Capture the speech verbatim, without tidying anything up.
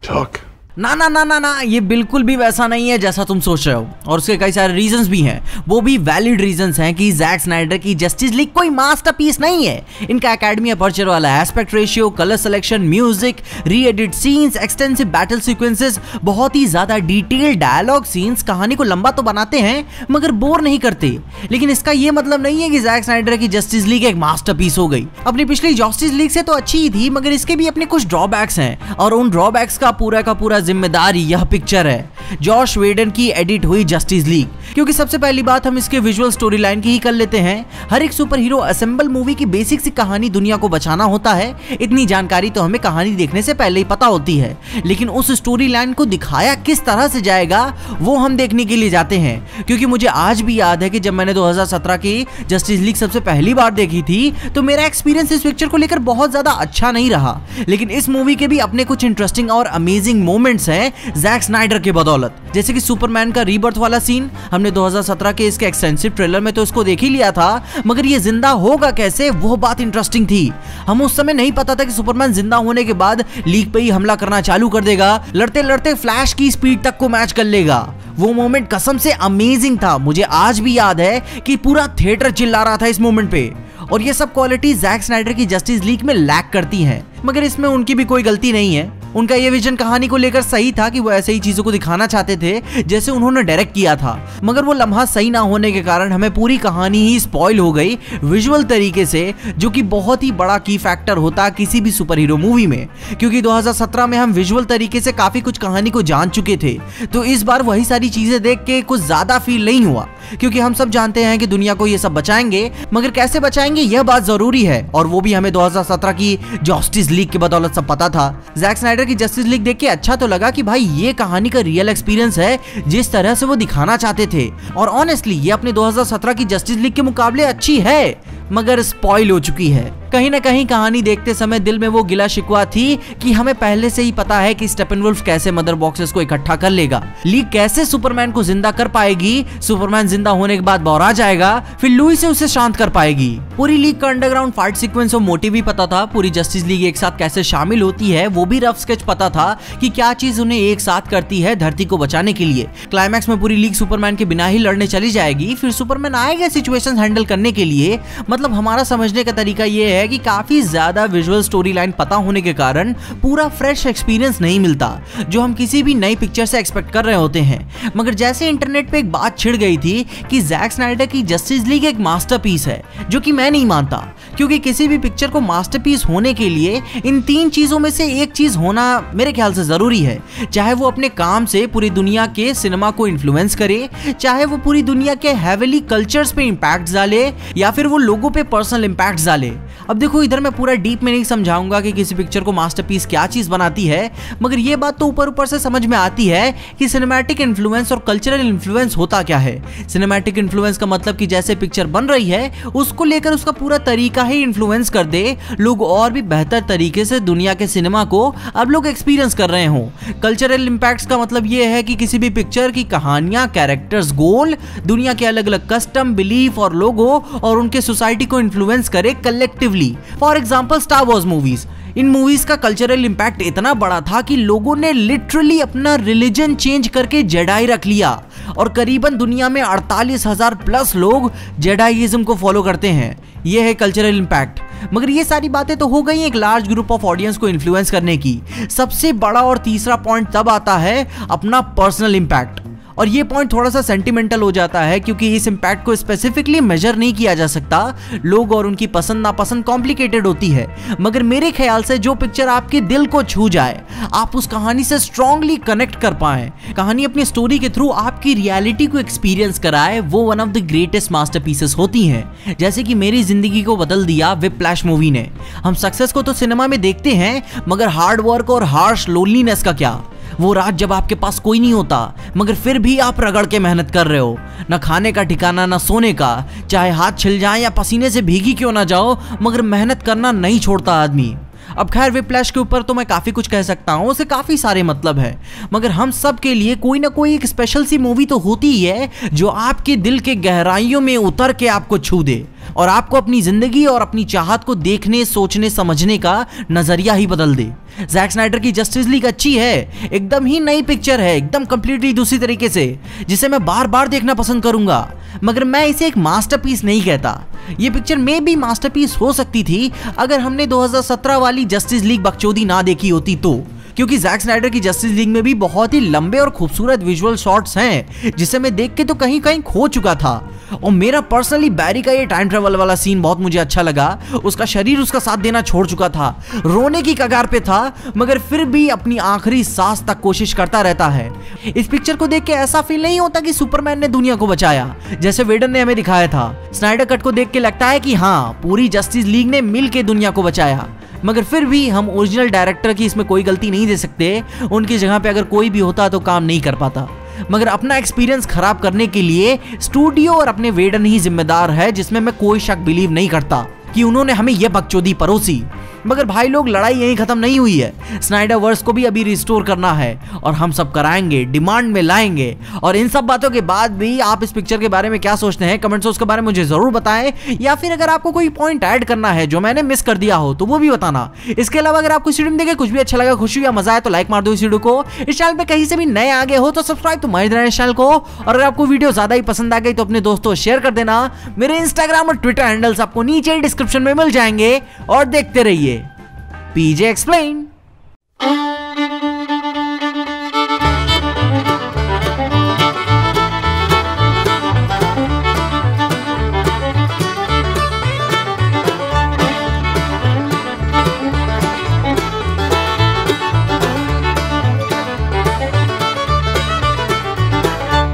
talk? ना ना ना ना ना ये बिल्कुल भी वैसा नहीं है जैसा तुम सोच रहे हो, और उसके कई सारे रीजंस भी हैं, वो भी वैलिड रीजंस हैं कि जैक स्नाइडर की जस्टिस लीग कोई मास्टरपीस नहीं है। इनका एकेडमी अपर्चर वाला aspect ratio, colour selection, music, re edit scenes, extensive battle sequences, बहुत ही ज्यादा डिटेल डायलॉग सीन्स कहानी को लंबा तो बनाते हैं मगर बोर नहीं करते। लेकिन इसका ये मतलब नहीं है कि जैक स्नाइडर की जस्टिस लीग एक मास्टरपीस हो गई। अपनी पिछली जस्टिस लीग से तो अच्छी ही थी, मगर इसके भी अपने कुछ ड्रॉबैक्स हैं, और उन ड्रॉबैक्स का पूरा का पूरा जिम्मेदार यह पिक्चर है, जॉश वेडन की एडिट हुई जस्टिस लीग। क्योंकि सबसे पहली बात हम इसके विजुअल स्टोरी लाइन की ही कर लेते हैं। हर एक सुपर हीरो असेंबल मूवी की बेसिक सी कहानी दुनिया को बचाना होता है, इतनी जानकारी तो हमें कहानी देखने से पहले ही पता होती है। लेकिन उस स्टोरी लाइन को दिखाया किस तरह से जाएगा वो हम देखने के लिए जाते हैं। क्योंकि मुझे आज भी याद है कि जब मैंने दो हज़ार सत्रह की जस्टिस लीग सबसे पहली बार देखी थी तो मेरा एक्सपीरियंस इस पिक्चर को लेकर बहुत ज्यादा अच्छा नहीं रहा। लेकिन इस मूवी के भी अपने कुछ इंटरेस्टिंग और अमेजिंग मोमेंट्स हैं जैक स्नाइडर के बदौलत। जैसे कि सुपरमैन का रीबर्थ वाला सीन, हमने दो हज़ार सत्रह के इसके एक्सटेंसिव ट्रेलर में तो इसको देख ही लिया था, मगर ये जिंदा होगा कैसे वो बात इंटरेस्टिंग थी। हम उस समय नहीं पता था कि सुपरमैन जिंदा होने के बाद लीग पे ही हमला करना चालू कर देगा, लड़ते लड़ते फ्लैश की स्पीड तक को मैच कर लेगा। वो मोमेंट कसम से अमेजिंग था। मुझे आज भी याद है कि पूरा थिएटर चिल्ला रहा था इस मोमेंट पे। और ये सब क्वालिटी जैक स्नाइडर की जस्टिस लीग में लैक करती हैं, मगर इसमें उनकी भी कोई गलती नहीं है। उनका ये विजन कहानी को लेकर सही था कि वो ऐसे ही चीजों को दिखाना चाहते थे जैसे उन्होंने डायरेक्ट किया था, मगर वो लम्हा सही ना होने के कारण हमें पूरी कहानी ही स्पॉइल हो गई विजुअल तरीके से, जो कि बहुत ही बड़ा की फैक्टर होता किसी भी सुपर हीरो मूवी में। क्योंकि दो हज़ार सत्रह में हम विजुअल तरीके से काफी कुछ कहानी को जान चुके थे, तो इस बार वही सारी चीजें देख के कुछ ज्यादा फील नहीं हुआ। क्योंकि हम सब जानते हैं कि दुनिया को ये सब बचाएंगे, मगर कैसे बचाएंगे यह बात जरूरी है, और वो भी हमें दो हज़ार सत्रह की जस्टिस लीग के बदौलत सब पता था। जैक स्नाइडर की जस्टिस लीग देख के अच्छा तो लगा कि भाई ये कहानी का रियल एक्सपीरियंस है जिस तरह से वो दिखाना चाहते थे, और ऑनेस्टली ये अपने दो हज़ार सत्रह की जस्टिस लीग के मुकाबले अच्छी है, मगर स्पॉइल हो चुकी है। कहीं ना कहीं कहानी देखते समय दिल में वो गिला शिकवा थी कि हमें पहले से ही पता है कि स्टेपनवुल्फ कैसे मदर बॉक्सेस को इकट्ठा कर लेगा, लीग कैसे सुपरमैन को जिंदा कर पाएगी, सुपरमैन जिंदा होने के बाद बौरा जाएगा, फिर लुई से उसे शांत कर पाएगी। पूरी लीग का अंडरग्राउंड फाइट सीक्वेंस और मोटिव भी पता था, पूरी जस्टिस लीग एक साथ कैसे शामिल होती है वो भी रफ स्केच पता था कि क्या चीज उन्हें एक साथ करती है धरती को बचाने के लिए। क्लाइमैक्स में पूरी लीग सुपरमैन के बिना ही लड़ने चली जाएगी, फिर सुपरमैन आएगा सिचुएशन हैंडल करने के लिए। मतलब हमारा समझने का तरीका ये है कि काफी ज्यादा विजुअल स्टोरी लाइन पता होने के कारण पूरा फ्रेश एक्सपीरियंस नहीं मिलता जो हम किसी भी नई पिक्चर से एक्सपेक्ट कर रहे होते हैं। मगर जैसे इंटरनेट पे एक बात छिड़ गई थी कि जैक स्नाइडर की जस्टिस लीग एक मास्टरपीस है, जो कि मैं नहीं मानता। क्योंकि किसी भी पिक्चर को मास्टरपीस होने के लिए इन तीन चीजों में से एक चीज होना मेरे ख्याल से जरूरी है। चाहे वो अपने काम से पूरी दुनिया के सिनेमा को इन्फ्लुएंस करे, चाहे वो पूरी दुनिया के हेविली कल्चर्स पे इंपैक्ट डाले, या फिर वो लोगों पे पर्सनल इंपैक्ट डाले। अब देखो, इधर मैं पूरा डीप में नहीं समझाऊंगा कि किसी पिक्चर को मास्टरपीस क्या चीज बनाती है, मगर ये बात तो ऊपर ऊपर से समझ में आती है कि सिनेमैटिक इन्फ्लुएंस और कल्चरल इन्फ्लुएंस होता क्या है। सिनेमैटिक इन्फ्लुएंस का मतलब कि जैसे पिक्चर बन रही है उसको लेकर उसका पूरा तरीका ही इन्फ्लुएंस कर दे, लोग और भी बेहतर तरीके से दुनिया के सिनेमा को अब लोग एक्सपीरियंस कर रहे हो। कल्चरल इंपैक्ट्स का मतलब ये है कि किसी भी पिक्चर की कहानियां, कैरेक्टर्स, गोल दुनिया के अलग अलग कस्टम, बिलीफ और लोगो और उनके सोसाइटी को इन्फ्लुएंस करे collectively. For example star wars movies, इन मूवीज का कल्चरल इंपैक्ट इतना बड़ा था कि लोगों ने लिटरली अपना रिलीजन चेंज करके जेडाई रख लिया, और करीबन दुनिया में अड़तालीस हजार प्लस लोग जेडाइज्म को फॉलो करते हैं। यह है कल्चरल इंपैक्ट। मगर ये सारी बातें तो हो गई एक लार्ज ग्रुप ऑफ ऑडियंस को इन्फ्लुएंस करने की। सबसे बड़ा और तीसरा पॉइंट तब आता है अपना पर्सनल इंपैक्ट, और ये पॉइंट थोड़ा सा सेंटिमेंटल हो जाता है क्योंकि इस इंपैक्ट को स्पेसिफिकली मेजर नहीं किया जा सकता। लोग और उनकी पसंद नापसंद कॉम्प्लिकेटेड होती है, मगर मेरे ख्याल से जो पिक्चर आपके दिल को छू जाए, आप उस कहानी से स्ट्रांगली कनेक्ट कर पाए, कहानी अपनी स्टोरी के थ्रू आपकी रियलिटी को एक्सपीरियंस कराए, वो one of the greatest masterpieces होती हैं। जैसे कि मेरी जिंदगी को बदल दिया व्हिप्लैश मूवी ने। हम सक्सेस को तो सिनेमा में देखते हैं, मगर हार्ड वर्क और हार्श लोनलीनेस का क्या? वो रात जब आपके पास कोई नहीं होता मगर फिर भी आप रगड़ के मेहनत कर रहे हो, ना खाने का ठिकाना ना सोने का, चाहे हाथ छिल जाए या पसीने से भीगी क्यों ना जाओ, मगर मेहनत करना नहीं छोड़ता आदमी। अब खैर विप्लैश के ऊपर तो मैं काफी कुछ कह सकता हूँ, उसे काफी सारे मतलब है, मगर हम सब के लिए कोई ना कोई एक स्पेशल सी मूवी तो होती ही है जो आपके दिल के गहराइयों में उतर के आपको छू दे और आपको अपनी जिंदगी और अपनी चाहत को देखने, सोचने, समझने का नजरिया ही बदल दे। जैक स्नाइडर की जस्टिस लीग अच्छी है, एकदम ही नई पिक्चर है, एकदम कंप्लीटली दूसरी तरीके से, जिसे मैं बार बार देखना पसंद करूंगा, मगर मैं इसे एक मास्टरपीस नहीं कहता। ये पिक्चर में भी मास्टरपीस हो सकती थी अगर हमने दो हज़ार सत्रह वाली जस्टिस लीग बकचोदी ना देखी होती तो, क्योंकि जैक स्नाइडर की जस्टिस लीग में भी बहुत ही लंबे और खूबसूरत विजुअल शॉट्स हैं जिसे मैं देख के तो कहीं कहीं खो चुका था। और मेरा पर्सनली बैरी का ये टाइम ट्रेवल वाला सीन बहुत मुझे अच्छा लगा। उसका शरीर उसका साथ देना छोड़ चुका था, रोने की कगार पे था, मगर फिर भी अपनी आखिरी सांस तक कोशिश करता रहता है। इस पिक्चर को देख के ऐसा फील नहीं होता कि सुपरमैन ने दुनिया को बचाया जैसे वेडन ने हमें दिखाया था। स्नाइडर कट को देख के लगता है कि हाँ, पूरी जस्टिस लीग ने मिल के दुनिया को बचाया, मगर फिर भी हम ओरिजिनल डायरेक्टर की इसमें कोई गलती नहीं दे सकते। उनकी जगह पे अगर कोई भी होता तो काम नहीं कर पाता, मगर अपना एक्सपीरियंस खराब करने के लिए स्टूडियो और अपने वेडन ही जिम्मेदार है, जिसमें मैं कोई शक बिलीव नहीं करता कि उन्होंने हमें यह बकचोदी परोसी। मगर भाई लोग, लड़ाई यहीं खत्म नहीं हुई है। स्नाइडर वर्स को भी अभी रिस्टोर करना है और हम सब कराएंगे, डिमांड में लाएंगे। और इन सब बातों के बाद भी आप इस पिक्चर के बारे में क्या सोचते हैं, कमेंट्स में उसके बारे में मुझे जरूर बताएं, या फिर अगर आपको कोई पॉइंट ऐड करना है जो मैंने मिस कर दिया हो तो वो भी बताना। इसके अलावा अगर आपको इस वीडियो में देखे कुछ भी अच्छा लगा, खुशी या मजा आए तो लाइक मार दो इस वीडियो को। इस चैनल पे कहीं से भी नए आगे हो तो सब्सक्राइब तो मार देना इस चैनल को। और अगर आपको वीडियो ज्यादा ही पसंद आ गई तो अपने दोस्तों शेयर कर देना। मेरे इंस्टाग्राम और ट्विटर हैंडल्स आपको नीचे डिस्क्रिप्शन में मिल जाएंगे। और देखते रहिए पीजे एक्सप्लेन।